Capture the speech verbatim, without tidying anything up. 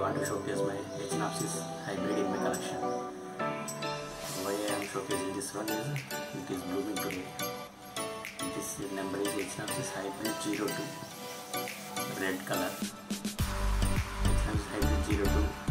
want to showcase my Echinopsis hybrid in my collection. Why I am showcasing this one is it is blooming today. This number is Echinopsis hybrid zero two, red color. Echinopsis hybrid zero two.